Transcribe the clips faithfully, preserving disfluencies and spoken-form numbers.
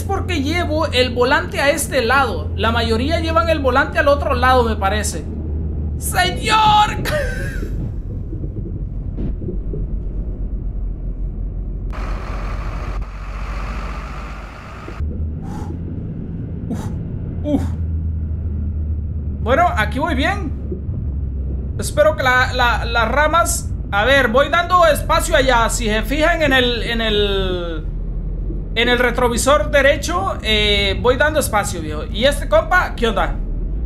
porque llevo el volante a este lado. La mayoría llevan el volante al otro lado, me parece. ¡Señor! Uf, uf. Bueno, aquí voy bien. Espero que la, la, las ramas... A ver, voy dando espacio allá. Si se fijan en el... En el... En el retrovisor derecho, eh, voy dando espacio, viejo. Y este compa, ¿qué onda?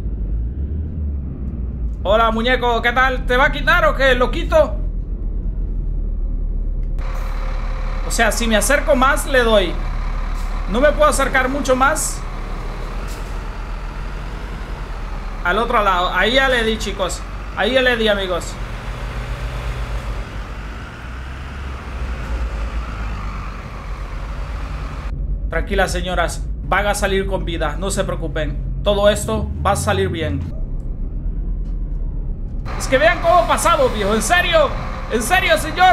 Hola, muñeco, ¿qué tal? ¿Te va a quitar o qué? ¿Lo quito? O sea, si me acerco más, le doy. No me puedo acercar mucho más. Al otro lado. Ahí ya le di, chicos. Ahí ya le di, amigos. Tranquilas, señoras, van a salir con vida, no se preocupen. Todo esto va a salir bien. Es que vean cómo ha pasado, viejo. En serio, en serio, señor.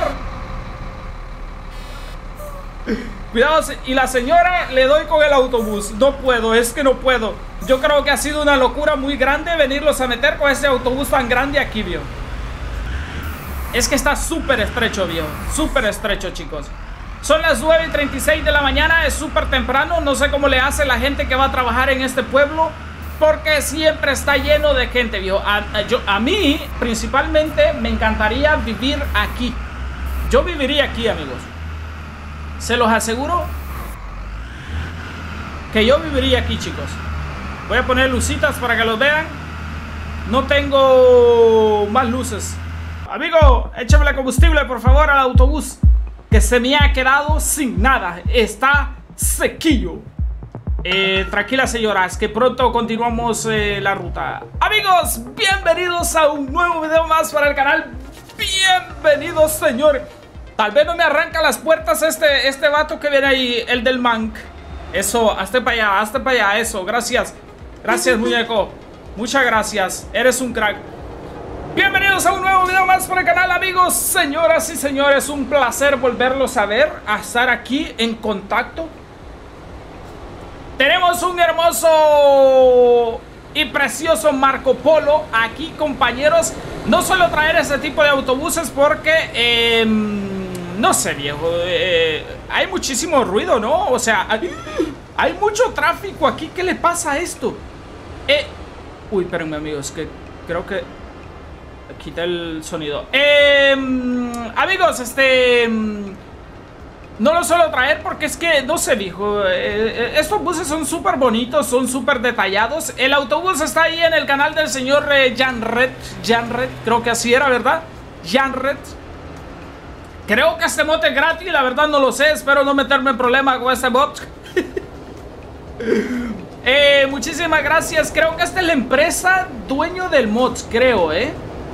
Cuidado, y la señora le doy con el autobús. No puedo, es que no puedo. Yo creo que ha sido una locura muy grande venirlos a meter con ese autobús tan grande aquí, viejo. Es que está súper estrecho, viejo. Súper estrecho, chicos. Son las nueve y treinta y seis de la mañana, es súper temprano. No sé cómo le hace la gente que va a trabajar en este pueblo, porque siempre está lleno de gente, viejo. A, a, yo, a mí, principalmente, me encantaría vivir aquí. Yo viviría aquí, amigos. Se los aseguro que yo viviría aquí, chicos. Voy a poner lucitas para que los vean. No tengo más luces. Amigo, échame combustible, por favor, al autobús, que se me ha quedado sin nada. Está sequillo. eh, Tranquila, señoras, que pronto continuamos eh, la ruta. Amigos, bienvenidos a un nuevo video más para el canal. Bienvenidos, señor. Tal vez no me arranca las puertas este, este vato que viene ahí, el del Mank. Eso, hazte para allá, hazte para allá, eso, gracias. Gracias, muñeco, muchas gracias, eres un crack. Bienvenidos a un nuevo video más por el canal, amigos, señoras y señores. Un placer volverlos a ver, a estar aquí en contacto. Tenemos un hermoso y precioso Marco Polo aquí, compañeros. No suelo traer ese tipo de autobuses porque, eh, no sé, viejo, eh, hay muchísimo ruido, ¿no? O sea, hay, hay mucho tráfico aquí. ¿Qué le pasa a esto? Eh, uy, espérenme, amigos, que creo que... Quita el sonido. Eh, amigos, este... No lo suelo traer porque es que, no sé, viejo. Eh, estos buses son súper bonitos, son súper detallados. El autobús está ahí en el canal del señor eh, Janret. Janret, creo que así era, ¿verdad? Janret. Creo que este mod es gratis, la verdad no lo sé. Espero no meterme en problema con este mod. eh, muchísimas gracias. Creo que esta es la empresa dueño del mod, creo, ¿eh?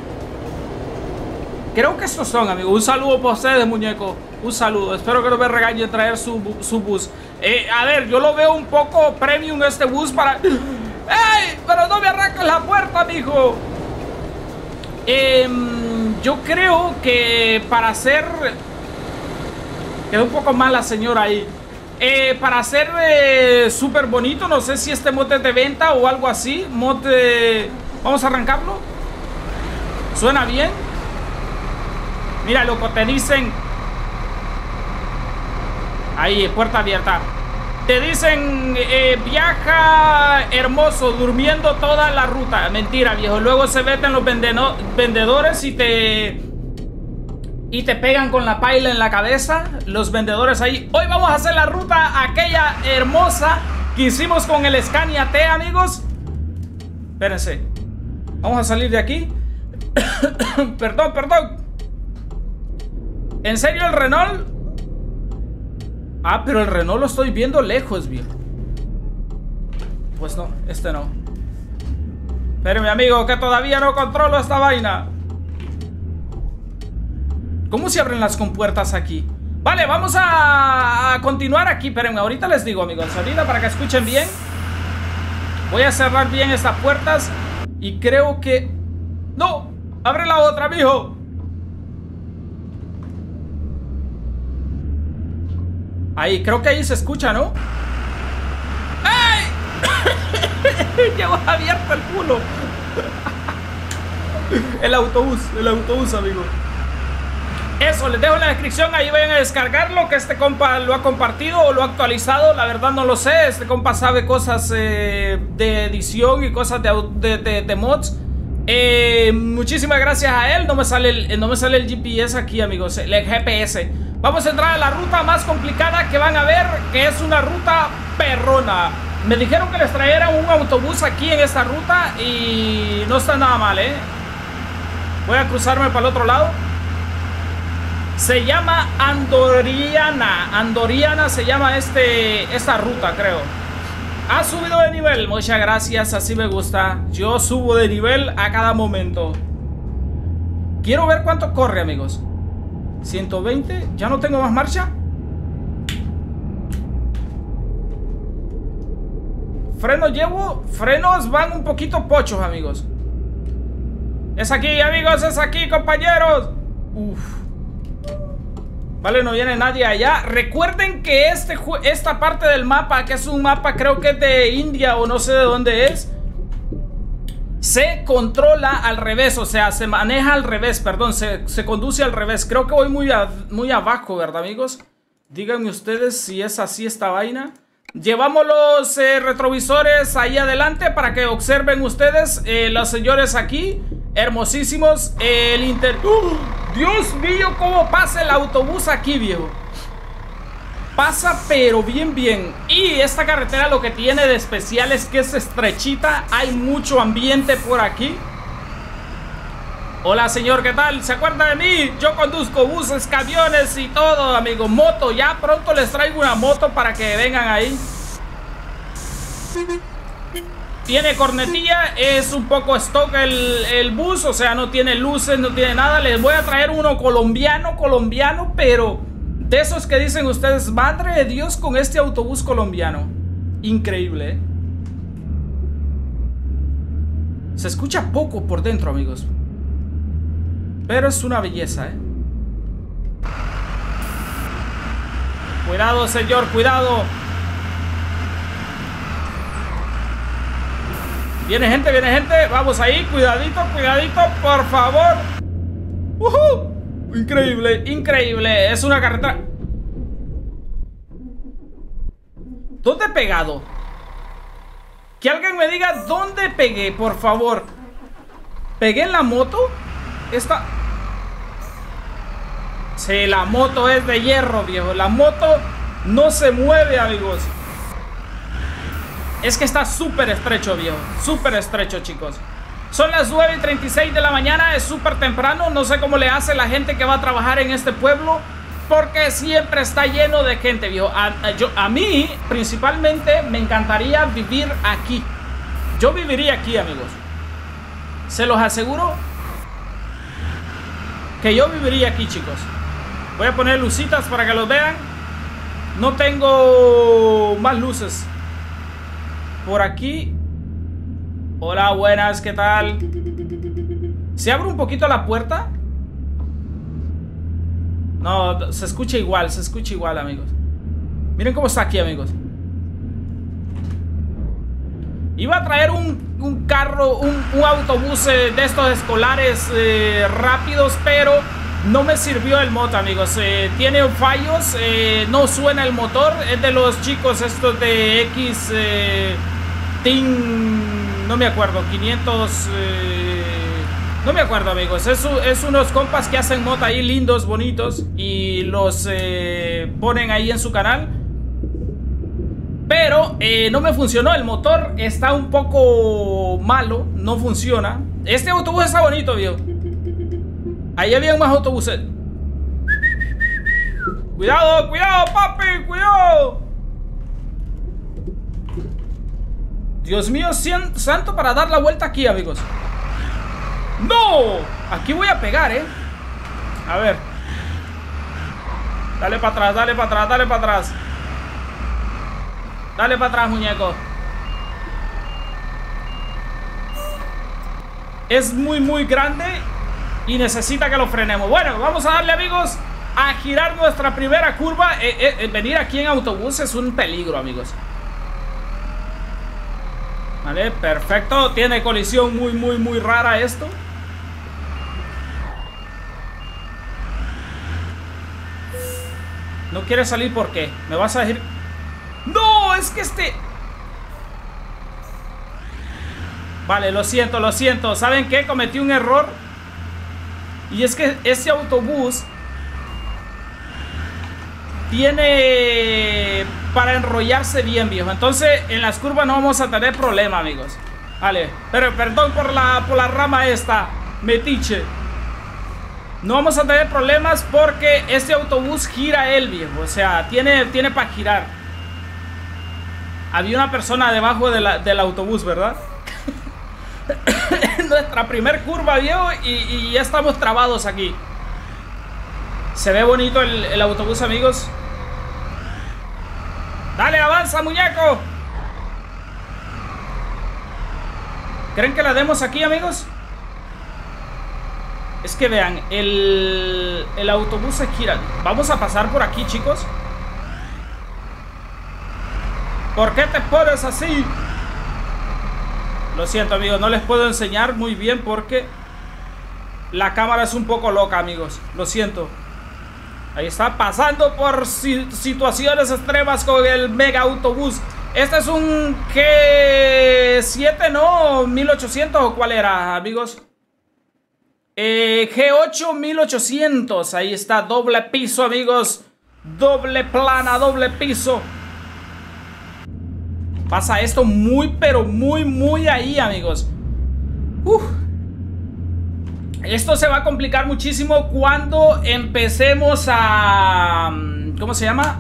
Creo que estos son, amigos. Un saludo para ustedes, muñeco. Un saludo. Espero que no me regañen traer su, su bus. Eh, a ver, yo lo veo un poco premium este bus para... ¡Ey! Pero no me arranques la puerta, mijo. Eh, yo creo que para hacer... Quedó un poco mal la señora ahí. Eh, para hacer eh, súper bonito. No sé si este mod es de venta o algo así. Mod de... Vamos a arrancarlo. ¿Suena bien? Mira, loco, te dicen... Ahí, puerta abierta. Te dicen, eh, viaja hermoso, durmiendo toda la ruta. Mentira, viejo. Luego se meten los vendedores y te... Y te pegan con la paila en la cabeza. Los vendedores ahí. Hoy vamos a hacer la ruta aquella hermosa que hicimos con el Scania T, amigos. Espérense. Vamos a salir de aquí. Perdón, perdón. ¿En serio el Renault? Ah, pero el Renault lo estoy viendo lejos, viejo. Pues no, este no. Espérame, amigo, que todavía no controlo esta vaina. ¿Cómo se abren las compuertas aquí? Vale, vamos a, a continuar aquí. Espérenme, ahorita les digo, amigos. Ahorita para que escuchen bien. Voy a cerrar bien estas puertas. Y creo que... ¡No! ¡Abre la otra, mijo! Ahí, creo que ahí se escucha, ¿no? llevo abierto el culo. El autobús, el autobús, amigo. Eso, les dejo en la descripción, ahí vayan a descargarlo, que este compa lo ha compartido o lo ha actualizado, la verdad no lo sé. Este compa sabe cosas eh, de edición y cosas de, de, de, de mods. Eh, muchísimas gracias a él. No me sale el, no me sale el G P S aquí, amigos, el G P S. Vamos a entrar a la ruta más complicada que van a ver, que es una ruta perrona. Me dijeron que les trajeran un autobús aquí en esta ruta y no está nada mal, eh. Voy a cruzarme para el otro lado. Se llama Andoriana. Andoriana se llama este, esta ruta, creo. Ha subido de nivel. Muchas gracias, así me gusta. Yo subo de nivel a cada momento. Quiero ver cuánto corre, amigos. ciento veinte. ¿Ya no tengo más marcha? Frenos llevo. Frenos van un poquito pochos, amigos. Es aquí, amigos, es aquí, compañeros. Uf. Vale, no viene nadie allá. Recuerden que este, esta parte del mapa, que es un mapa, creo que es de India o no sé de dónde es, se controla al revés, o sea, se maneja al revés, perdón, se, se conduce al revés. Creo que voy muy, a, muy abajo, ¿verdad, amigos? Díganme ustedes si es así esta vaina. Llevamos los eh, retrovisores ahí adelante para que observen ustedes, eh, los señores aquí, hermosísimos, eh, el inter... ¡Uh! Dios mío, cómo pasa el autobús aquí, viejo. Pasa pero bien bien. Y esta carretera lo que tiene de especial es que es estrechita. Hay mucho ambiente por aquí. Hola, señor, ¿qué tal? ¿Se acuerda de mí? Yo conduzco buses, camiones y todo, amigo. Moto, ya pronto les traigo una moto para que vengan ahí. Tiene cornetilla, es un poco stock el, el bus, o sea, no tiene luces, no tiene nada. Les voy a traer uno colombiano, colombiano, pero de esos que dicen ustedes, madre de Dios, con este autobús colombiano. Increíble, ¿eh? Se escucha poco por dentro, amigos, pero es una belleza, ¿eh? Cuidado, señor, cuidado. Viene gente, viene gente. Vamos ahí, cuidadito, cuidadito, por favor. uh-huh. Increíble, increíble. Es una carretera. ¿Dónde he pegado? Que alguien me diga dónde pegué, por favor. ¿Pegué en la moto? Esta... Sí, la moto es de hierro, viejo. La moto no se mueve, amigos. Es que está súper estrecho, viejo. Súper estrecho, chicos. Son las nueve y treinta y seis de la mañana. Es súper temprano. No sé cómo le hace la gente que va a trabajar en este pueblo, porque siempre está lleno de gente, viejo. A, a, yo, a mí, principalmente, me encantaría vivir aquí. Yo viviría aquí, amigos. Se los aseguro que yo viviría aquí, chicos. Voy a poner lucitas para que los vean. No tengo más luces por aquí. Hola, buenas, ¿qué tal? ¿Se abre un poquito la puerta? No, se escucha igual, se escucha igual, amigos. Miren cómo está aquí, amigos. Iba a traer un, un carro, un, un autobús eh, de estos escolares eh, rápidos, pero no me sirvió el motor, amigos. Eh, tiene fallos, eh, no suena el motor. Es de los chicos estos de X eh, Team, no me acuerdo, quinientos, eh, no me acuerdo, amigos. Es, es unos compas que hacen motos ahí lindos, bonitos, y los eh, ponen ahí en su canal. Pero eh, no me funcionó, el motor está un poco malo, no funciona. Este autobús está bonito, viejo. Ahí había más autobuses. Cuidado, cuidado, papi, cuidado. Dios mío, santo, para dar la vuelta aquí, amigos. ¡No! Aquí voy a pegar, ¿eh? A ver. Dale para atrás, dale para atrás, dale para atrás. Dale para atrás, muñeco. Es muy, muy grande y necesita que lo frenemos. Bueno, vamos a darle, amigos, a girar nuestra primera curva. eh, eh, Venir aquí en autobús es un peligro, amigos. Vale, perfecto. Tiene colisión muy, muy, muy rara esto. No quiere salir, ¿por qué? ¿Me vas a decir? ¡No! Es que este... Vale, lo siento, lo siento. ¿Saben qué? Cometí un error. Y es que ese autobús tiene para enrollarse bien, viejo. Entonces, en las curvas no vamos a tener problema, amigos. Vale, pero perdón por la, por la rama esta, metiche. No vamos a tener problemas porque este autobús gira él, viejo. O sea, tiene, tiene para girar. Había una persona debajo de la, del autobús, ¿verdad? Nuestra primer curva, viejo, y, y ya estamos trabados aquí. Se ve bonito el, el autobús, amigos. Dale, avanza, muñeco. ¿Creen que la demos aquí, amigos? Es que vean, el, el autobús se gira. Vamos a pasar por aquí, chicos. ¿Por qué te pones así? Lo siento, amigos, no les puedo enseñar muy bien porque la cámara es un poco loca, amigos. Lo siento. Ahí está, pasando por si situaciones extremas con el mega autobús. Este es un G siete, ¿no? mil ochocientos, ¿o cuál era, amigos? Eh, G ocho mil ochocientos. Ahí está, doble piso, amigos. Doble plana, doble piso. Pasa esto muy, pero muy, muy ahí, amigos. Uf. Esto se va a complicar muchísimo cuando empecemos a... ¿Cómo se llama?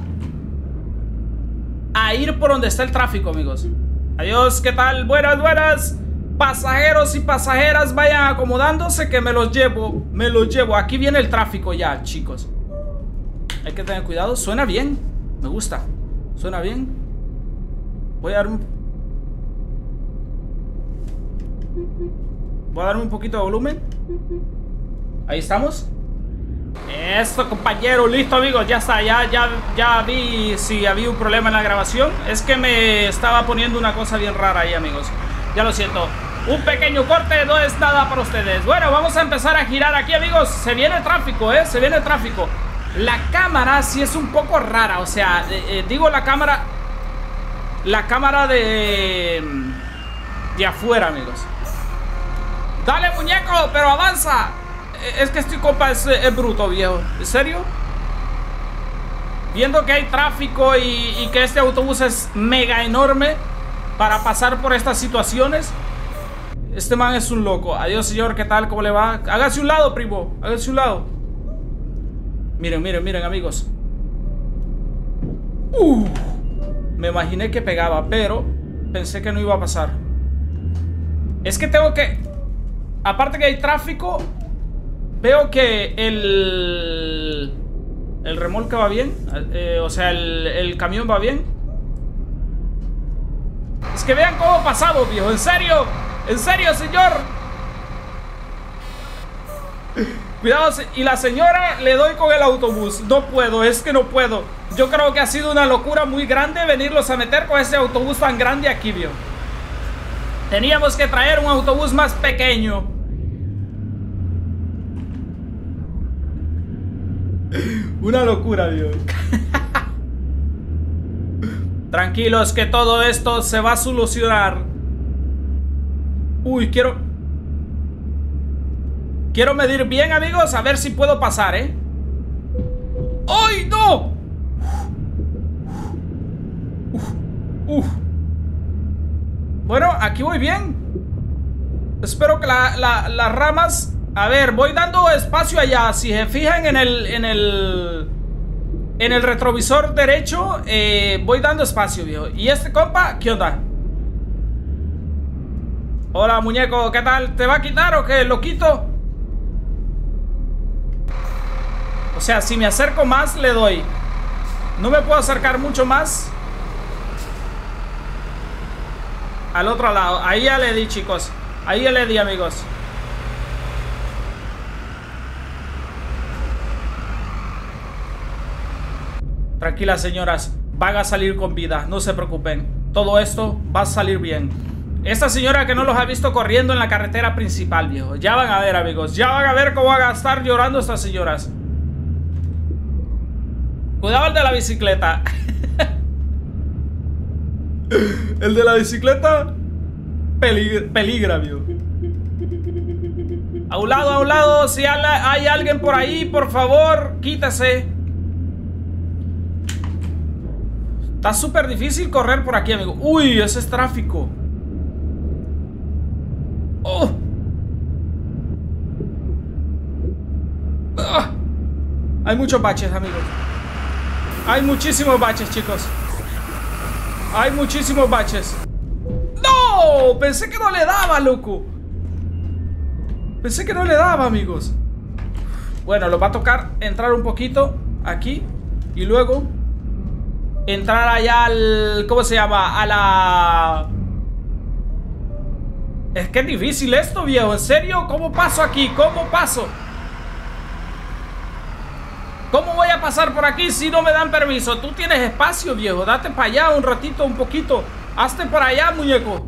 A ir por donde está el tráfico, amigos. Adiós, ¿qué tal? Buenas, buenas. Pasajeros y pasajeras, vayan acomodándose que me los llevo. Me los llevo. Aquí viene el tráfico ya, chicos. Hay que tener cuidado. Suena bien. Me gusta. Suena bien. Voy a dar un... Voy a darme un poquito de volumen. Ahí estamos. Esto, compañero, listo, amigos. Ya está, ya, ya, ya vi si había un problema en la grabación. Es que me estaba poniendo una cosa bien rara ahí, amigos. Ya lo siento. Un pequeño corte, no es nada para ustedes. Bueno, vamos a empezar a girar aquí, amigos. Se viene tráfico, eh, se viene tráfico. La cámara sí es un poco rara. O sea, eh, eh, digo la cámara. La cámara de... De afuera, amigos. Dale, muñeco, pero avanza. Es que este compa es, es bruto, viejo. ¿En serio? Viendo que hay tráfico y, y que este autobús es mega enorme para pasar por estas situaciones. Este man es un loco. Adiós, señor, ¿qué tal? ¿Cómo le va? Hágase un lado, primo. Hágase un lado. Miren, miren, miren, amigos. Uh, me imaginé que pegaba, pero pensé que no iba a pasar. Es que tengo que... Aparte que hay tráfico, veo que el... El remolque va bien. Eh, o sea, el, el camión va bien. Es que vean cómo pasamos, viejo. En serio. En serio, señor. Cuidado. Y la señora le doy con el autobús. No puedo, es que no puedo. Yo creo que ha sido una locura muy grande venirlos a meter con ese autobús tan grande aquí, viejo. Teníamos que traer un autobús más pequeño. Una locura, Dios. Tranquilos que todo esto se va a solucionar. Uy, quiero... Quiero medir bien, amigos, a ver si puedo pasar, ¿eh? ¡Ay, no! Uf, uf. Bueno, aquí voy bien. Espero que la, la, las ramas... A ver, voy dando espacio allá. Si se fijan en el... En el, en el retrovisor derecho, eh, voy dando espacio, viejo. Y este compa, ¿qué onda? Hola, muñeco, ¿qué tal? ¿Te va a quitar o qué? ¿Lo quito? O sea, si me acerco más, le doy. No me puedo acercar mucho más. Al otro lado. Ahí ya le di, chicos. Ahí ya le di, amigos. Tranquilas, señoras. Van a salir con vida. No se preocupen. Todo esto va a salir bien. Esta señora que no los ha visto corriendo en la carretera principal, viejo. Ya van a ver, amigos. Ya van a ver cómo van a estar llorando estas señoras. Cuidado el de la bicicleta. El de la bicicleta peligra, peligra, viejo. A un lado, a un lado. Si hay alguien por ahí, por favor, quítese. Está súper difícil correr por aquí, amigo. Uy, ese es tráfico. Oh. Ah. Hay muchos baches, amigos. Hay muchísimos baches, chicos. Hay muchísimos baches. ¡No! Pensé que no le daba, loco. Pensé que no le daba, amigos. Bueno, lo va a tocar entrar un poquito aquí. Y luego entrar allá al... ¿Cómo se llama? A la... Es que es difícil esto, viejo. ¿En serio? ¿Cómo paso aquí? ¿Cómo paso? ¿Cómo voy a pasar por aquí si no me dan permiso? Tú tienes espacio, viejo. Date para allá un ratito, un poquito. Hazte para allá, muñeco.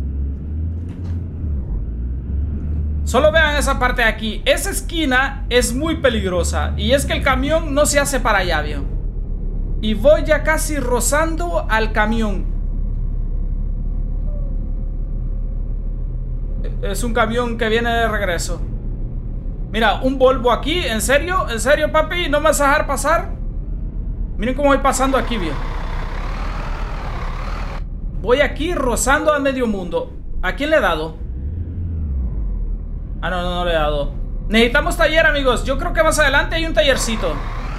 Solo vean esa parte de aquí. Esa esquina es muy peligrosa. Y es que el camión no se hace para allá, viejo. Y voy ya casi rozando al camión. Es un camión que viene de regreso. Mira, un Volvo aquí. ¿En serio? ¿En serio, papi? ¿No me vas a dejar pasar? Miren cómo voy pasando aquí, viejo. Voy aquí rozando al medio mundo. ¿A quién le he dado? Ah, no, no, no le he dado. Necesitamos taller, amigos. Yo creo que más adelante hay un tallercito.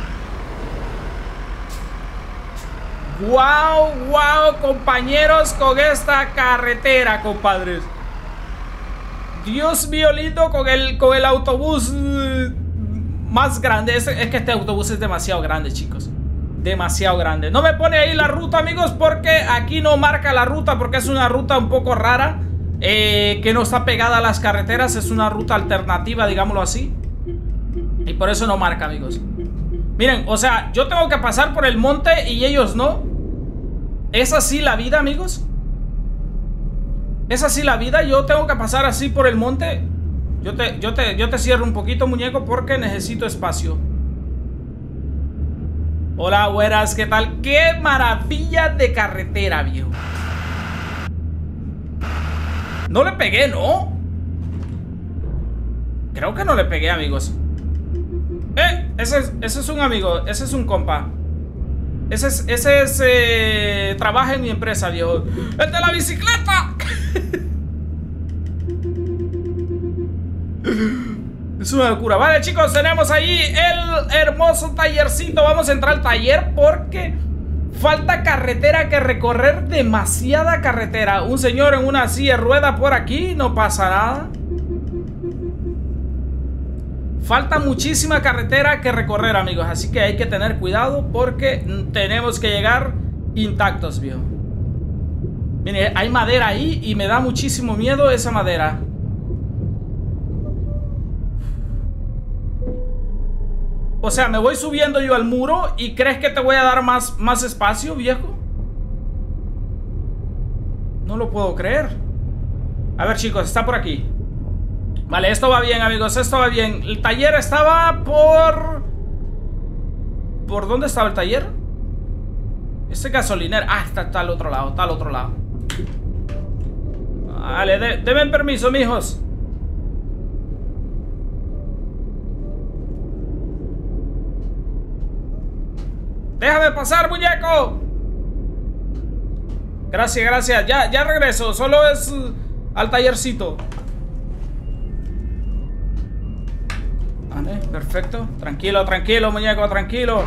Wow, wow, compañeros, con esta carretera, compadres. Dios mío lindo, con el, con el autobús uh, más grande. Es, es que este autobús es demasiado grande, chicos. Demasiado grande. No me pone ahí la ruta, amigos, porque aquí no marca la ruta, porque es una ruta un poco rara, eh, que no está pegada a las carreteras. Es una ruta alternativa, digámoslo así. Y por eso no marca, amigos. Miren, o sea, yo tengo que pasar por el monte y ellos no. ¿Es así la vida, amigos? ¿Es así la vida? Yo tengo que pasar así por el monte. Yo te, yo te, yo te cierro un poquito, muñeco, porque necesito espacio. Hola, buenas, ¿qué tal? ¡Qué maravilla de carretera, viejo! No le pegué, ¿no? Creo que no le pegué, amigos. Eh, ese es, ese es un amigo, ese es un compa. Ese es, ese es, eh, trabaja en mi empresa, viejo. ¡El de la bicicleta! Es una locura. Vale, chicos, tenemos ahí el hermoso tallercito. Vamos a entrar al taller porque falta carretera que recorrer. Demasiada carretera. Un señor en una silla de rueda por aquí. No pasa nada. Falta muchísima carretera que recorrer, amigos. Así que hay que tener cuidado porque tenemos que llegar intactos, viejo. Mire, hay madera ahí y me da muchísimo miedo esa madera. O sea, me voy subiendo yo al muro y ¿crees que te voy a dar más, más espacio, viejo? No lo puedo creer. A ver, chicos, está por aquí. Vale, esto va bien, amigos, esto va bien. El taller estaba por... ¿Por dónde estaba el taller? Este gasolinero. Ah, está, está al otro lado, está al otro lado. Vale, de, denme permiso, mijos. Déjame pasar, muñeco. Gracias, gracias. Ya, ya regreso. Solo es uh, al tallercito. Vale, perfecto. Tranquilo, tranquilo, muñeco, tranquilo.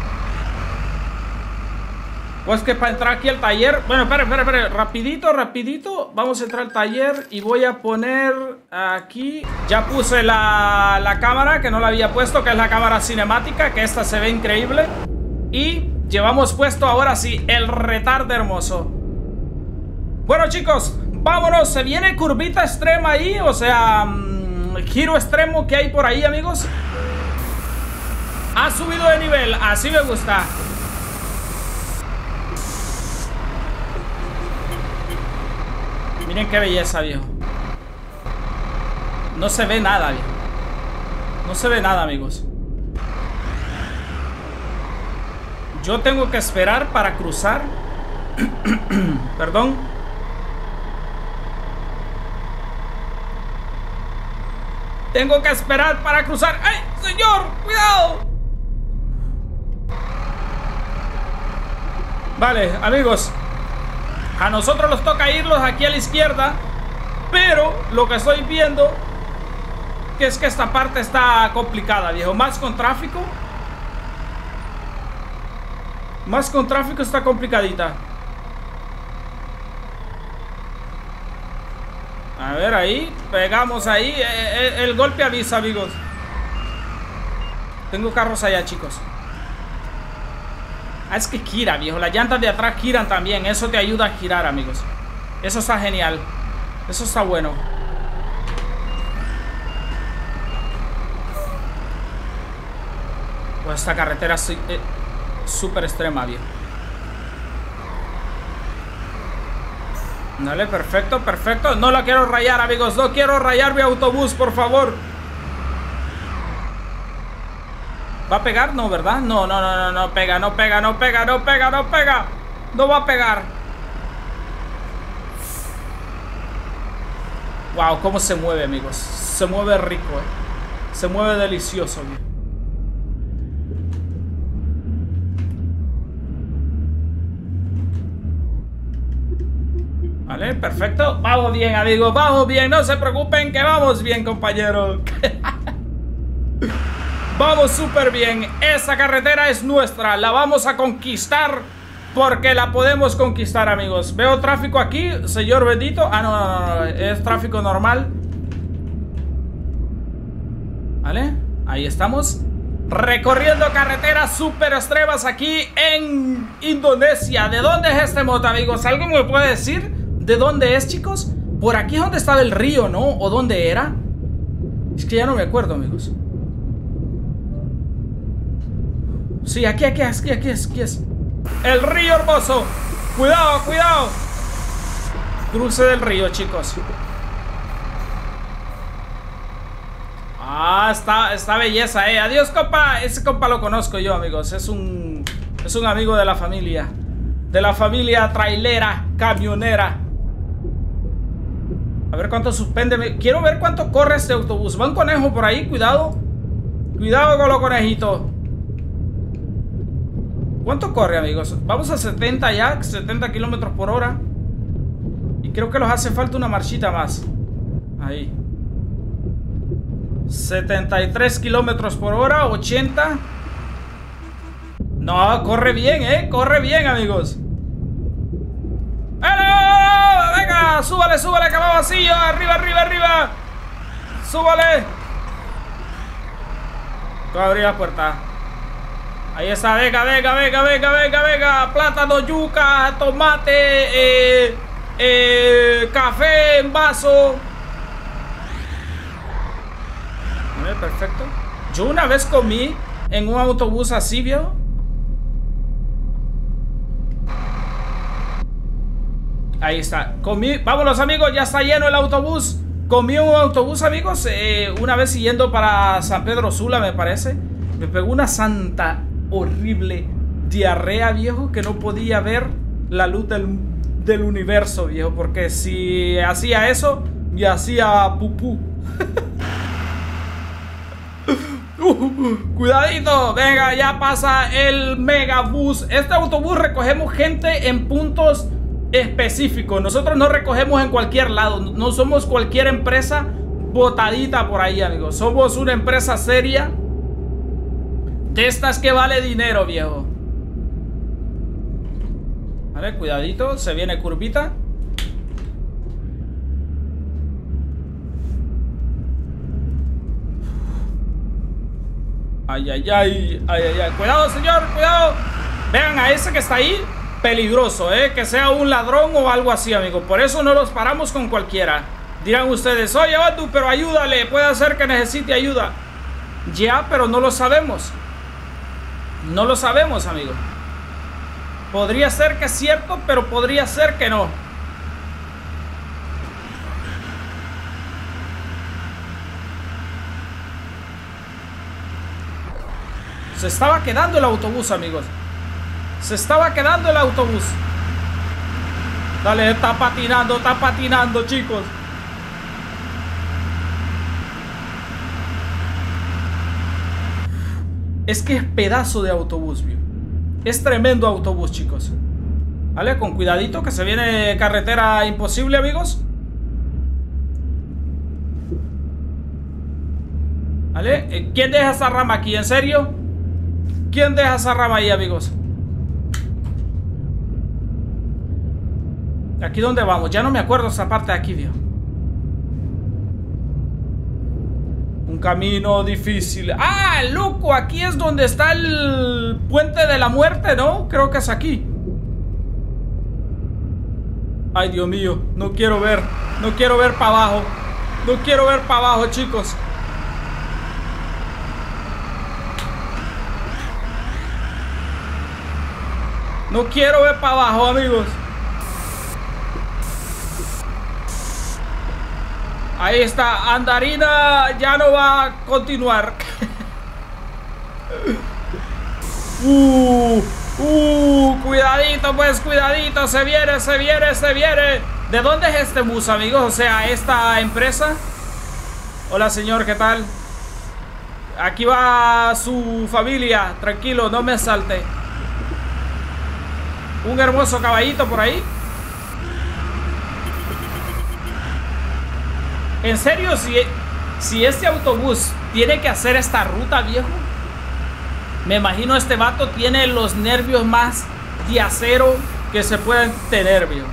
Pues que para entrar aquí al taller... Bueno, espera, espera, espera. Rapidito, rapidito. Vamos a entrar al taller y voy a poner aquí... Ya puse la, la cámara, que no la había puesto, que es la cámara cinemática, que esta se ve increíble. Y llevamos puesto ahora sí el retardo hermoso. Bueno, chicos, vámonos. Se viene curvita extrema ahí. O sea, mmm, giro extremo que hay por ahí, amigos. Ha subido de nivel. Así me gusta. Miren qué belleza, viejo. No se ve nada, viejo. No se ve nada, amigos. Yo tengo que esperar para cruzar. Perdón. Tengo que esperar para cruzar. ¡Ay, señor! ¡Cuidado! Vale, amigos. A nosotros nos toca irlos aquí a la izquierda. Pero lo que estoy viendo que es que esta parte está complicada, viejo. Más con tráfico. Más con tráfico está complicadita. A ver, ahí. Pegamos ahí. El, el golpe avisa, amigos. Tengo carros allá, chicos. Ah, es que gira, viejo. Las llantas de atrás giran también. Eso te ayuda a girar, amigos. Eso está genial. Eso está bueno. Pues esta carretera es eh, súper extrema, viejo. Dale, perfecto, perfecto. No la quiero rayar, amigos. No quiero rayar mi autobús, por favor. ¿Va a pegar? No, ¿verdad? No, no, no, no, no pega, no pega, no pega, no pega, no pega. No va a pegar. Wow, cómo se mueve, amigos. Se mueve rico, eh. Se mueve delicioso, viejo. Vale, perfecto. Vamos bien, amigos. Vamos bien. No se preocupen que vamos bien, compañeros. Vamos súper bien. Esa carretera es nuestra. La vamos a conquistar porque la podemos conquistar, amigos. Veo tráfico aquí, señor bendito. Ah, no, no, no, no. Es tráfico normal. Vale, ahí estamos. Recorriendo carreteras súper extremas aquí en Indonesia. ¿De dónde es este moto, amigos? ¿Alguien me puede decir de dónde es, chicos? Por aquí es donde estaba el río, ¿no? ¿O dónde era? Es que ya no me acuerdo, amigos. Sí, aquí, aquí, aquí, aquí es, aquí es. El río hermoso. Cuidado, cuidado. Cruce del río, chicos. Ah, está, está belleza, eh. Adiós, compa. Ese compa lo conozco yo, amigos. Es un, es un amigo de la familia. De la familia trailera, camionera. A ver cuánto suspende. Quiero ver cuánto corre este autobús. Va un conejo por ahí, cuidado. Cuidado con los conejitos. ¿Cuánto corre, amigos? Vamos a setenta ya, setenta kilómetros por hora. Y creo que nos hace falta una marchita más. Ahí. setenta y tres kilómetros por hora, ochenta. No, corre bien, eh. Corre bien, amigos. ¡Hello! Venga, súbale, súbale, que va vacío. Arriba, arriba, arriba. Súbale. Voy a abrir la puerta. Ahí está, venga, venga, venga, venga, venga, venga. Plátano, yuca, tomate, eh, eh, café en vaso. Vale, perfecto. Yo una vez comí en un autobús así, ¿vio? Ahí está. Comí, vámonos, amigos, ya está lleno el autobús. Comí un autobús, amigos, eh, una vez yendo para San Pedro Sula, me parece. Me pegó una santa horrible diarrea, viejo, que no podía ver la luz del, del universo, viejo, porque si hacía eso, me hacía pupú. uh, cuidadito, venga, ya pasa el megabús. Este autobús recogemos gente en puntos específicos. Nosotros no recogemos en cualquier lado. No somos cualquier empresa botadita por ahí, amigos. Somos una empresa seria, de estas que vale dinero, viejo. Vale, cuidadito. Se viene curvita. Ay, ay, ay, ay, ay, ay. Cuidado, señor, cuidado. Vean a ese que está ahí. Peligroso, eh. Que sea un ladrón o algo así, amigo. Por eso no los paramos con cualquiera. Dirán ustedes, oye, Batu, pero ayúdale. Puede ser que necesite ayuda. Ya, pero no lo sabemos. No lo sabemos, amigo. Podría ser que es cierto, pero podría ser que no. Se estaba quedando el autobús, amigos. Se estaba quedando el autobús. Dale, está patinando, está patinando, chicos. Es que es pedazo de autobús, vio. Es tremendo autobús, chicos. Vale, con cuidadito que se viene carretera imposible, amigos. Vale, ¿quién deja esa rama aquí? ¿En serio? ¿Quién deja esa rama ahí, amigos? ¿Aquí dónde vamos? Ya no me acuerdo esa parte de aquí, vio. Un camino difícil. ¡Ah, loco! Aquí es donde está el puente de la muerte, ¿no? Creo que es aquí. Ay, Dios mío. No quiero ver. No quiero ver para abajo. No quiero ver para abajo, chicos. No quiero ver para abajo, amigos. Ahí está. Andarina ya no va a continuar. uh, uh, cuidadito, pues, cuidadito. Se viene, se viene, se viene. ¿De dónde es este bus, amigos? O sea, esta empresa. Hola, señor, ¿qué tal? Aquí va su familia. Tranquilo, no me salte. Un hermoso caballito por ahí. En serio, si, si este autobús tiene que hacer esta ruta, viejo, me imagino este vato tiene los nervios más de acero que se pueden tener, viejo.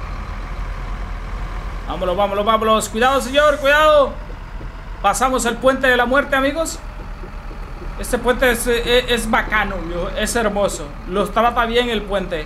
Vámonos, vámonos, vámonos. Cuidado, señor, cuidado. Pasamos el puente de la muerte, amigos. Este puente es, es, es bacano, viejo. Es hermoso. Los trata bien el puente.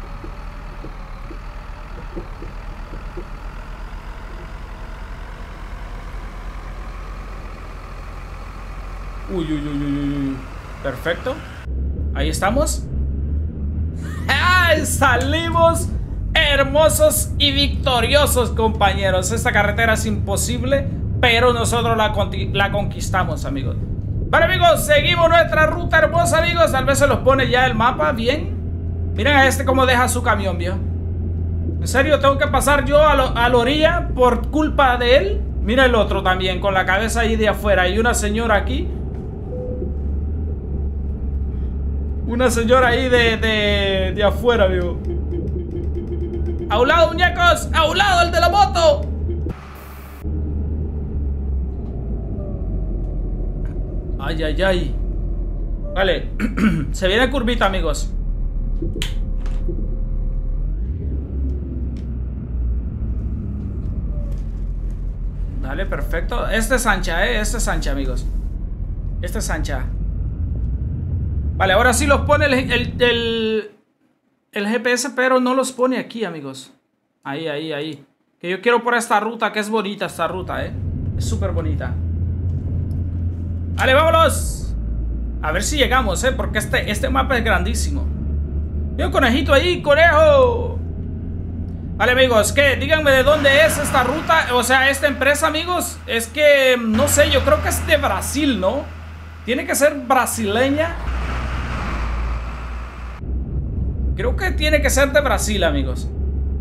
Uy, uy, uy, uy, uy. Perfecto. Ahí estamos. ¡Ay! Salimos hermosos y victoriosos, compañeros. Esta carretera es imposible, pero nosotros la, la conquistamos, amigos. Vale, amigos, seguimos nuestra ruta hermosa, amigos. Tal vez se los pone ya el mapa bien. Miren a este cómo deja su camión, ¿vio? En serio, tengo que pasar yo a, lo, a la orilla por culpa de él. Mira el otro también, con la cabeza ahí de afuera. Y una señora aquí. Una señora ahí de, de, de afuera, vivo. ¡A un lado, muñecos! ¡A un lado, el de la moto! Ay, ay, ay. Vale. Se viene curvita, amigos. Vale, perfecto. Este es ancha, eh. Este es ancha, amigos. Este es ancha. Vale, ahora sí los pone el, el, el, el G P S, pero no los pone aquí, amigos. Ahí, ahí, ahí. Que yo quiero por esta ruta, que es bonita esta ruta, eh. Es súper bonita. Vale, vámonos. A ver si llegamos, eh. Porque este, este mapa es grandísimo. Hay un conejito ahí, conejo. Vale, amigos, ¿qué? Díganme de dónde es esta ruta. O sea, esta empresa, amigos. Es que, no sé, yo creo que es de Brasil, ¿no? Tiene que ser brasileña. Creo que tiene que ser de Brasil, amigos.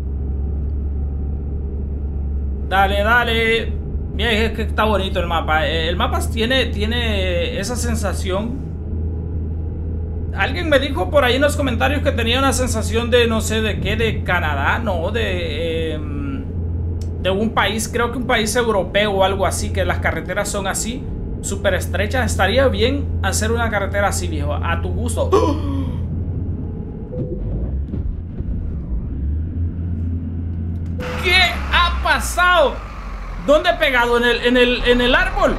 Dale, dale. Mira, es que está bonito el mapa. El mapa tiene, tiene esa sensación. Alguien me dijo por ahí en los comentarios que tenía una sensación de no sé de qué, de Canadá, no, de, eh, de un país, creo que un país europeo o algo así, que las carreteras son así, súper estrechas. Estaría bien hacer una carretera así, viejo, a tu gusto. ¿Qué ha pasado? ¿Dónde he pegado? ¿En el, en el, en el árbol?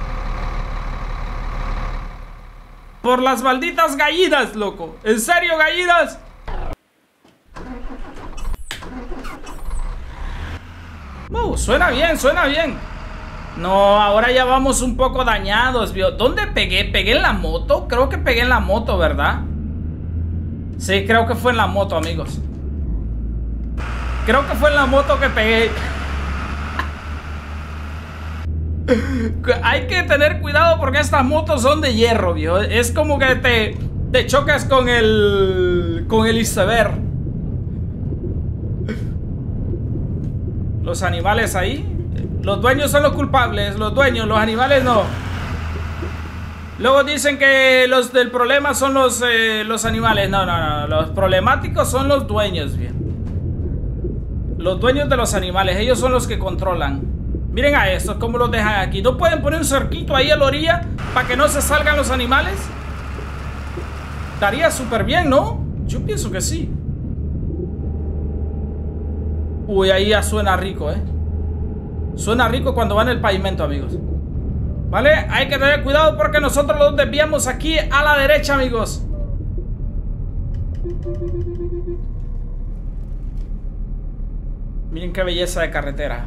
Por las malditas gallinas, loco. ¿En serio, gallinas? Uh, suena bien, suena bien. No, ahora ya vamos un poco dañados, ¿vio? ¿Dónde pegué? ¿Pegué en la moto? Creo que pegué en la moto, ¿verdad? Sí, creo que fue en la moto, amigos. Creo que fue en la moto que pegué. Hay que tener cuidado porque estas motos son de hierro, viejo. Es como que te, te chocas con el... con el iceberg. Los animales ahí. Los dueños son los culpables. Los dueños, los animales no. Luego dicen que los del problema son los, eh, los animales. No, no, no. Los problemáticos son los dueños, bien. Los dueños de los animales. Ellos son los que controlan. Miren a estos, cómo los dejan aquí. ¿No pueden poner un cerquito ahí a la orilla para que no se salgan los animales? Estaría súper bien, ¿no? Yo pienso que sí. Uy, ahí ya suena rico, ¿eh? Suena rico cuando va en el pavimento, amigos. ¿Vale? Hay que tener cuidado porque nosotros los desviamos aquí a la derecha, amigos. Miren qué belleza de carretera.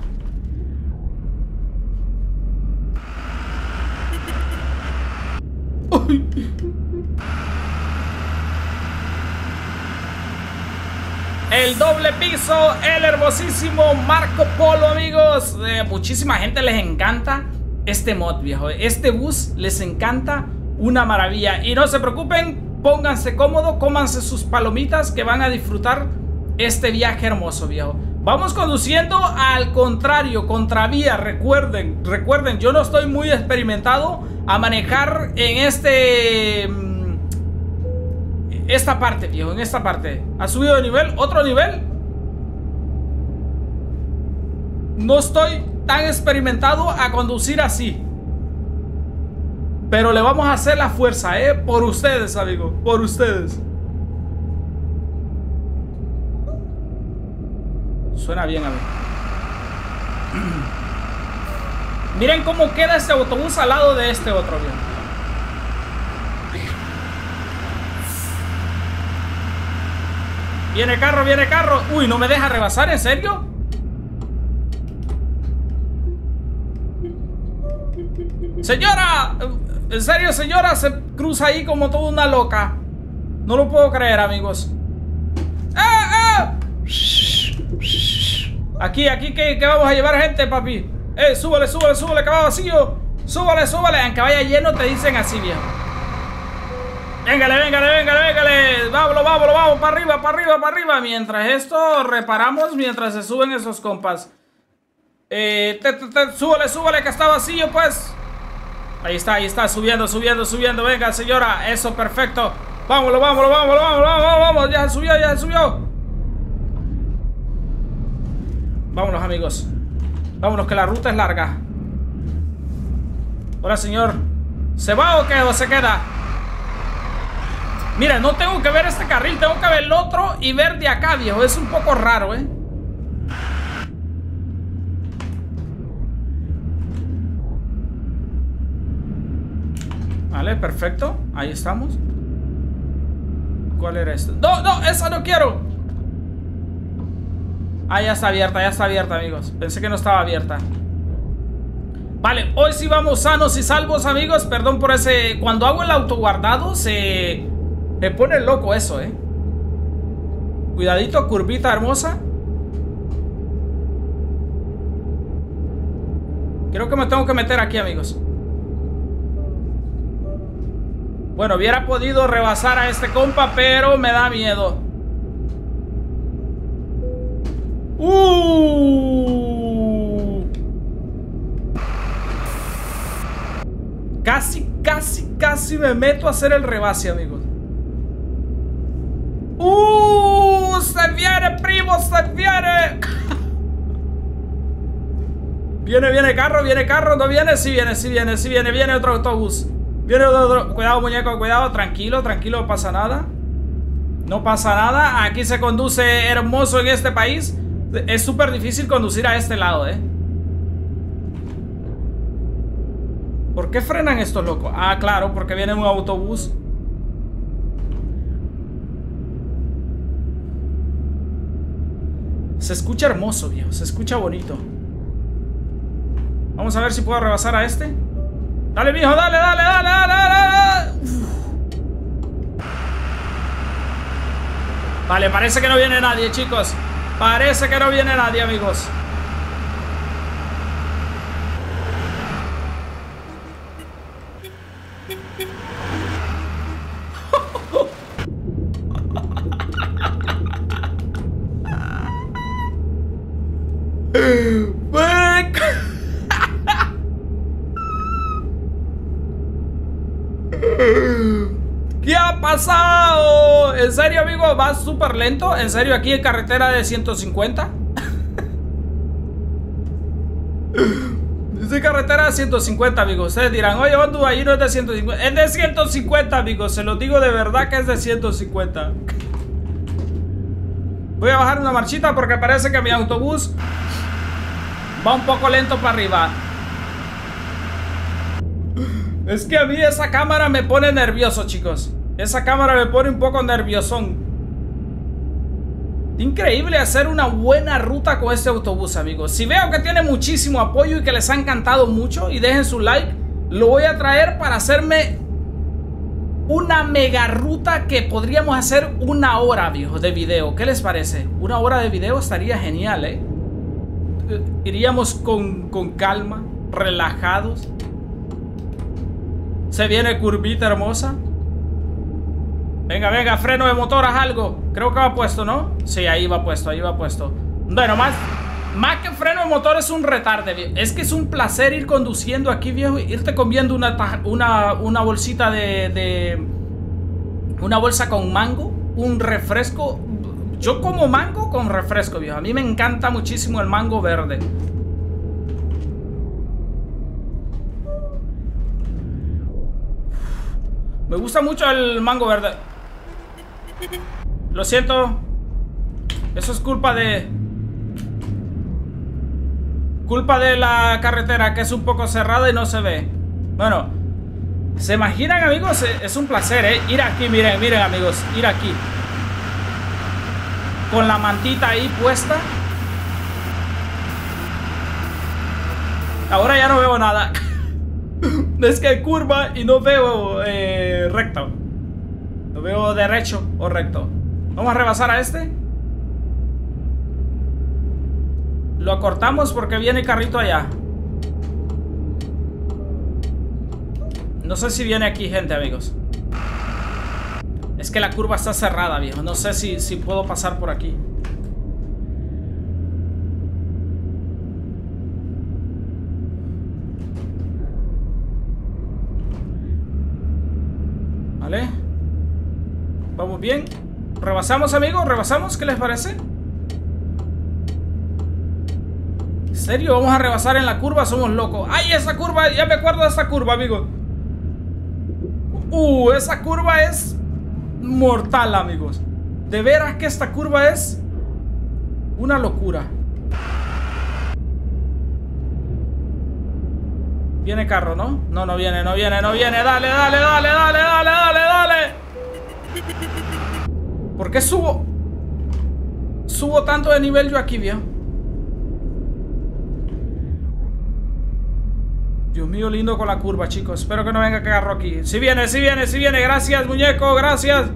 Uy. El doble piso, el hermosísimo Marco Polo, amigos. Eh, muchísima gente les encanta este mod, viejo. Este bus les encanta, una maravilla. Y no se preocupen, pónganse cómodos, cómanse sus palomitas que van a disfrutar este viaje hermoso, viejo. Vamos conduciendo al contrario, contravía. Recuerden, recuerden, yo no estoy muy experimentado a manejar en este... esta parte, viejo, en esta parte. ¿Ha subido de nivel? ¿Otro nivel? No estoy tan experimentado a conducir así. Pero le vamos a hacer la fuerza, ¿eh? Por ustedes, amigos, por ustedes. Suena bien, amigo. Miren cómo queda este autobús al lado de este otro, bien. Viene carro, viene carro. Uy, no me deja rebasar, ¿en serio? Señora, en serio, señora, se cruza ahí como toda una loca. No lo puedo creer, amigos. ¡Ah, ah! Aquí, aquí, que, que vamos a llevar gente, papi. Eh, súbale, súbale, súbale, que va vacío. Súbale, súbale. Aunque vaya lleno, te dicen así, viejo. Véngale, véngale, véngale, véngale. Vámonos, vámonos, vamos, para arriba, para arriba, para arriba. Mientras esto reparamos, mientras se suben esos compas. Eh, te, te, te, súbale, súbale, que está vacío, pues. Ahí está, ahí está, subiendo, subiendo, subiendo. Venga, señora, eso, perfecto. Vámonos, vámonos, vámonos, vámonos, vámonos, vámonos. Ya se subió, ya se subió. Vámonos, amigos. Vámonos, que la ruta es larga. Hola, señor. ¿Se va o qué? ¿O se queda? Mira, no tengo que ver este carril, tengo que ver el otro y ver de acá, viejo. Es un poco raro, ¿eh? Vale, perfecto. Ahí estamos. ¿Cuál era esto? ¡No, no! ¡Esa no quiero! Ah, ya está abierta, ya está abierta, amigos. Pensé que no estaba abierta. Vale, hoy sí vamos sanos y salvos, amigos. Perdón por ese... Cuando hago el autoguardado se... Me pone loco eso, eh. Cuidadito, curvita hermosa. Creo que me tengo que meter aquí, amigos. Bueno, hubiera podido rebasar a este compa, pero me da miedo. Uh. Casi, casi, casi me meto a hacer el rebase, amigos. ¡Uh! ¡Se viene, primo! ¡Se viene! Viene, viene carro, viene carro. ¿No viene? Sí viene, sí viene, sí viene. Viene otro autobús. Viene otro. Cuidado, muñeco, cuidado. Tranquilo, tranquilo, no pasa nada. No pasa nada. Aquí se conduce hermoso en este país. Es súper difícil conducir a este lado, ¿eh? ¿Por qué frenan estos locos? Ah, claro, porque viene un autobús. Se escucha hermoso, viejo. Se escucha bonito. Vamos a ver si puedo rebasar a este. Dale, viejo, dale, dale, dale, dale, dale. Uf. Vale, parece que no viene nadie, chicos. Parece que no viene nadie, amigos. ¿Qué ha pasado? ¿En serio, amigo? ¿Vas súper lento? ¿En serio aquí en carretera de ciento cincuenta? Dice carretera de ciento cincuenta, amigos. Ustedes dirán, oye, Hondu, ahí no es de ciento cincuenta. Es de ciento cincuenta, amigos. Se los digo de verdad que es de ciento cincuenta. Voy a bajar una marchita porque parece que mi autobús va un poco lento para arriba. Es que a mí esa cámara me pone nervioso, chicos. Esa cámara me pone un poco nerviosón. Increíble hacer una buena ruta con este autobús, amigos. Si veo que tiene muchísimo apoyo y que les ha encantado mucho, y dejen su like, lo voy a traer para hacerme una mega ruta que podríamos hacer una hora, viejo, de video. ¿Qué les parece? Una hora de video estaría genial, ¿eh? Iríamos con, con calma, relajados. Se viene curvita hermosa. Venga, venga, freno de motor, haz algo. Creo que va puesto, ¿no? Sí, ahí va puesto, ahí va puesto. Bueno, más, más que freno de motor es un retarde, viejo. Es que es un placer ir conduciendo aquí, viejo. Irte comiendo una, una, una bolsita de, de... Una bolsa con mango. Un refresco. Yo como mango con refresco, viejo. A mí me encanta muchísimo el mango verde. Me gusta mucho el mango verde. Lo siento. Eso es culpa de... Culpa de la carretera, que es un poco cerrada y no se ve. Bueno, ¿se imaginan, amigos? Es un placer, ¿eh? Ir aquí, miren, miren, amigos. Ir aquí con la mantita ahí puesta. Ahora ya no veo nada. Es que hay curva y no veo eh, recto. No veo derecho o recto. Vamos a rebasar a este. Lo acortamos porque viene el carrito allá. No sé si viene aquí gente, amigos. Es que la curva está cerrada, viejo. No sé si, si puedo pasar por aquí. Vale. Vamos bien. ¿Rebasamos, amigos? ¿Rebasamos? ¿Qué les parece? ¿En serio? ¿Vamos a rebasar en la curva? Somos locos. ¡Ay, esa curva! Ya me acuerdo de esa curva, amigos. Uh, esa curva es mortal, amigos. De veras que esta curva es una locura. Viene carro, ¿no? No, no viene, no viene, no viene. Dale, dale, dale, dale, dale, dale, dale. ¿Por qué subo? Subo tanto de nivel yo aquí, viejo. Dios mío, lindo con la curva, chicos. Espero que no venga carro aquí. Si viene, si viene, si viene. Gracias, muñeco, gracias.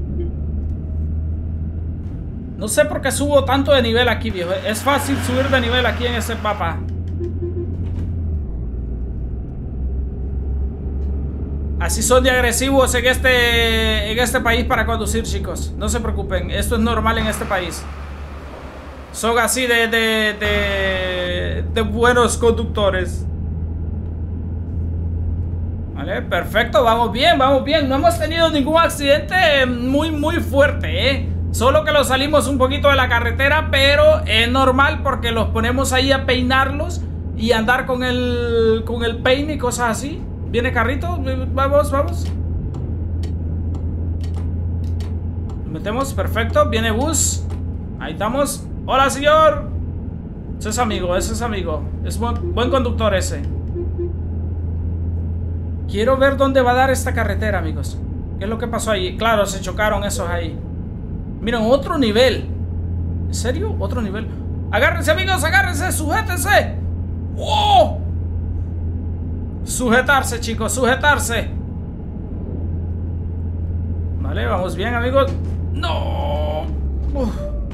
No sé por qué subo tanto de nivel aquí, viejo. Es fácil subir de nivel aquí en este mapa. Así son de agresivos en este, en este país para conducir, chicos. No se preocupen, esto es normal en este país. Son así de, de, de, de buenos conductores. Vale, perfecto, vamos bien, vamos bien. No hemos tenido ningún accidente muy, muy fuerte, ¿eh? Solo que los salimos un poquito de la carretera, pero es normal porque los ponemos ahí a peinarlos y andar con el, con el peine y cosas así. ¿Viene carrito? Vamos, vamos. Nos metemos, perfecto. Viene bus. Ahí estamos. Hola, señor. Ese es amigo, ese es amigo. Es buen, buen conductor ese. Quiero ver dónde va a dar esta carretera, amigos. ¿Qué es lo que pasó ahí? Claro, se chocaron esos ahí. Miren, otro nivel. ¿En serio? Otro nivel. Agárrense, amigos, agárrense, sujétense. ¡Oh! Sujetarse, chicos, sujetarse. Vale, vamos bien, amigos. ¡No! Uf.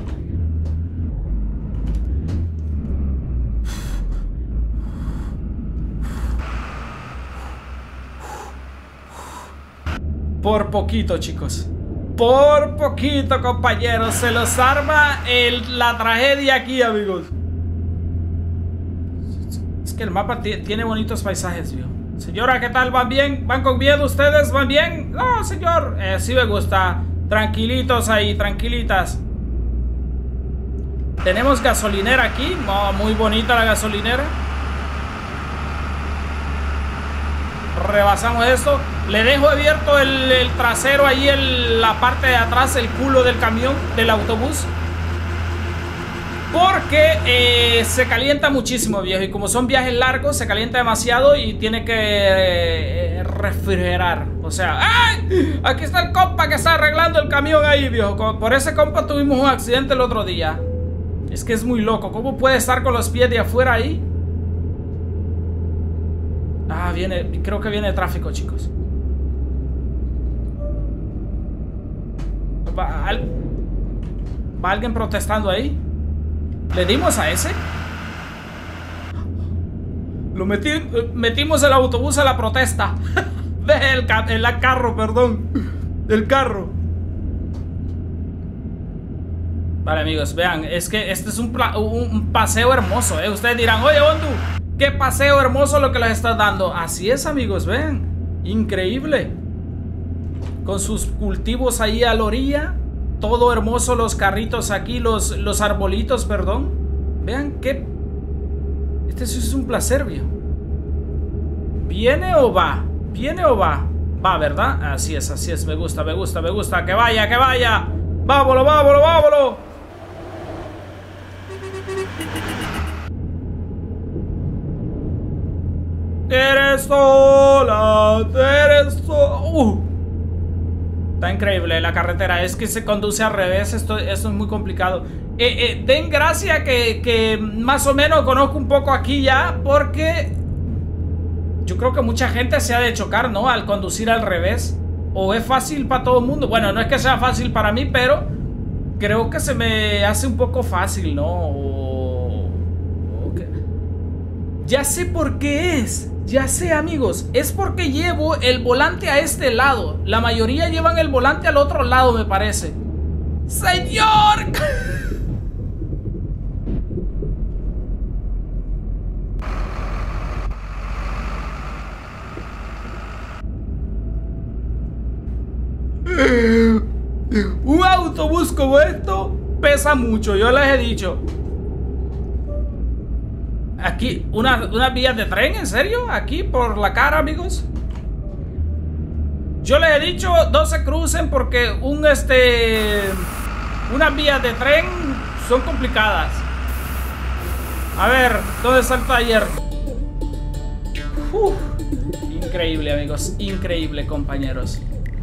Por poquito, chicos. Por poquito, compañeros. Se los arma el, la tragedia aquí, amigos. que el mapa tiene bonitos paisajes, viejo. Señora, ¿qué tal? ¿Van bien? ¿Van con miedo ustedes? ¿Van bien? No, señor. Eh, sí me gusta. Tranquilitos ahí, tranquilitas. Tenemos gasolinera aquí. Oh, muy bonita la gasolinera. Rebasamos esto. Le dejo abierto el, el trasero ahí, el, la parte de atrás, el culo del camión, del autobús. Porque eh, se calienta muchísimo, viejo. Y como son viajes largos, se calienta demasiado y tiene que eh, refrigerar. O sea, ¡ay! Aquí está el compa que está arreglando el camión ahí, viejo. Por ese compa tuvimos un accidente el otro día. Es que es muy loco. ¿Cómo puede estar con los pies de afuera ahí? Ah, viene, creo que viene tráfico, chicos. ¿Va, al, ¿Va alguien protestando ahí? ¿Le dimos a ese? Lo metí, metimos el autobús a la protesta. el, el carro, perdón. El carro. Vale, amigos, vean, es que este es un, un paseo hermoso, ¿eh? Ustedes dirán, oye, Ondu, qué paseo hermoso lo que les estás dando. Así es, amigos, vean. Increíble. Con sus cultivos ahí a la orilla. Todo hermoso, los carritos aquí, los, los arbolitos, perdón. Vean qué... Este sí es un placer, viejo. ¿Viene o va? ¿Viene o va? Va, ¿verdad? Así es, así es. Me gusta, me gusta, me gusta. Que vaya, que vaya. Vámonos, vámonos, vámonos. Eres sola, eres sola. Uh. Está increíble la carretera. Es que se conduce al revés. Esto, esto es muy complicado. eh, eh, Den gracia que, que más o menos conozco un poco aquí ya. Porque yo creo que mucha gente se ha de chocar, ¿no? Al conducir al revés. O es fácil para todo el mundo. Bueno, no es que sea fácil para mí, pero creo que se me hace un poco fácil, ¿no? O... Okay. Ya sé por qué es. Ya sé, amigos, es porque llevo el volante a este lado. La mayoría llevan el volante al otro lado, me parece. ¡Señor! Un autobús como esto pesa mucho, yo les he dicho. Aquí, una, unas vías de tren, ¿en serio? Aquí, por la cara, amigos. Yo les he dicho, no se crucen porque un, este... unas vías de tren son complicadas. A ver, ¿dónde está el taller? Uf, increíble, amigos. Increíble, compañeros.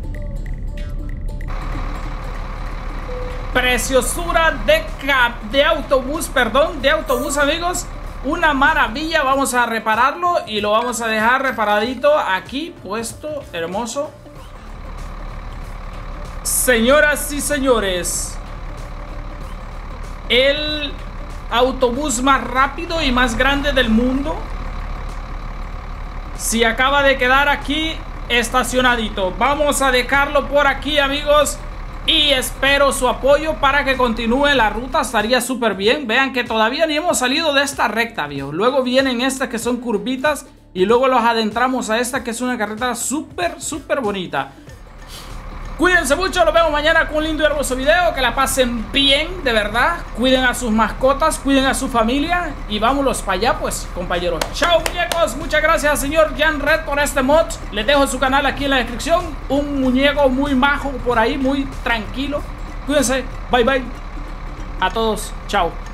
Preciosura de, cap, de autobús, perdón, de autobús, amigos. Una maravilla, vamos a repararlo y lo vamos a dejar reparadito aquí, puesto, hermoso. Señoras y señores, el autobús más rápido y más grande del mundo se acaba de quedar aquí estacionadito. Vamos a dejarlo por aquí, amigos. Y espero su apoyo para que continúe la ruta. Estaría súper bien. Vean que todavía ni hemos salido de esta recta, viejo. Luego vienen estas que son curvitas. Y luego los adentramos a esta que es una carretera súper, súper bonita. Cuídense mucho, nos vemos mañana con un lindo y hermoso video. Que la pasen bien, de verdad. Cuiden a sus mascotas, cuiden a su familia. Y vámonos para allá, pues, compañeros. Chao, muñecos. Muchas gracias, señor Jan Red, por este mod. Les dejo su canal aquí en la descripción. Un muñeco muy majo por ahí, muy tranquilo. Cuídense. Bye, bye. A todos. Chao.